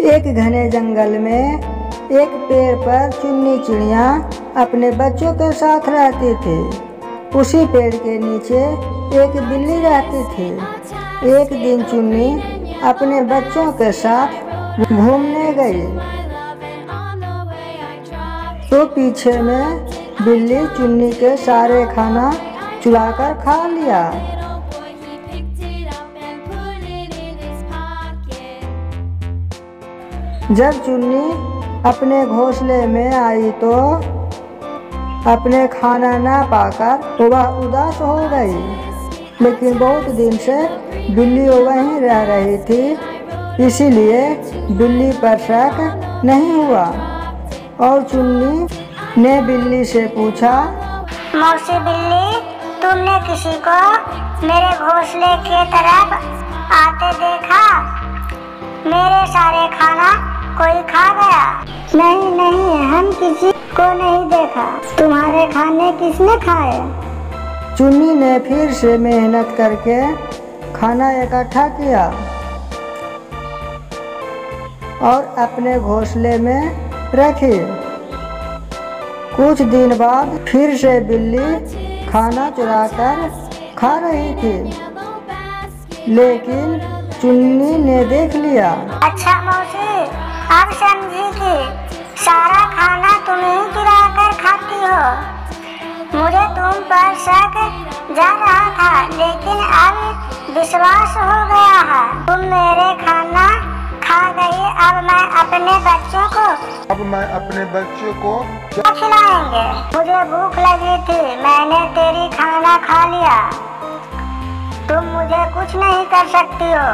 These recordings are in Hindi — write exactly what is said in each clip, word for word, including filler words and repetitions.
एक घने जंगल में एक पेड़ पर चुन्नी चिड़िया अपने बच्चों के साथ रहती थी। उसी पेड़ के नीचे एक बिल्ली रहती थी। एक दिन चुन्नी अपने बच्चों के साथ घूमने गई तो पीछे में बिल्ली चुन्नी के सारे खाना चुराकर खा लिया। जब चुन्नी अपने घोंसले में आई तो अपने खाना ना पाकर वह उदास हो गई, लेकिन बहुत दिन से बिल्ली वहीं रह रही थी, इसीलिए बिल्ली पर शक नहीं हुआ। और चुन्नी ने बिल्ली से पूछा, मौसी बिल्ली, तुमने किसी को मेरे घोंसले के तरफ आते देखा? मेरे सारे खाना कोई खा गया। नहीं नहीं, हम किसी को नहीं देखा। तुम्हारे खाने किसने खाए? चुन्नी ने फिर से मेहनत करके खाना इकट्ठा किया और अपने घोंसले में रखी। कुछ दिन बाद फिर से बिल्ली खाना चुराकर खा रही थी, लेकिन चुन्नी ने देख लिया। अच्छा मौसी, अब समझी कि सारा खाना तुम ही गिरा कर खाती हो। मुझे तुम पर शक जा रहा था, लेकिन अब विश्वास हो गया है। तुम मेरे खाना खा गई। अब मैं अपने बच्चों को अब मैं अपने बच्चों को क्या खिलाएंगे? मुझे भूख लगी थी, मैंने तेरी खाना खा लिया। तुम मुझे कुछ नहीं कर सकती हो।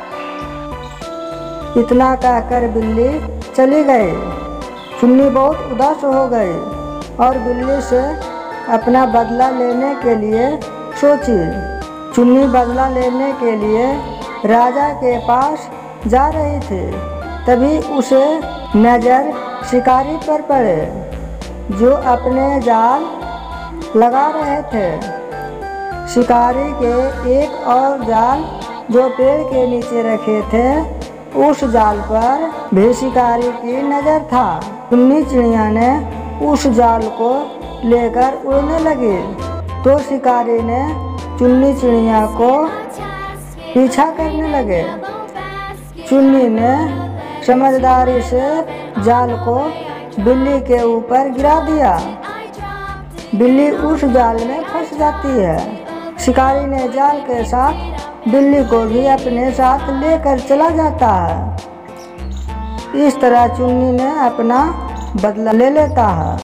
इतना कहकर बिल्ली चली गई। चुन्नी बहुत उदास हो गई और बिल्ली से अपना बदला लेने के लिए सोची। चुन्नी बदला लेने के लिए राजा के पास जा रही थी, तभी उसे नज़र शिकारी पर पड़े जो अपने जाल लगा रहे थे। शिकारी के एक और जाल जो पेड़ के नीचे रखे थे, उस जाल पर भी शिकारी की नज़र था। चुन्नी चिड़िया ने उस जाल को लेकर उड़ने लगी तो शिकारी ने चुन्नी चिड़िया को पीछा करने लगे। चुन्नी ने समझदारी से जाल को बिल्ली के ऊपर गिरा दिया। बिल्ली उस जाल में फंस जाती है। शिकारी ने जाल के साथ बिल्ली को भी अपने साथ लेकर चला जाता है। इस तरह चुन्नी ने अपना बदला ले लेता है।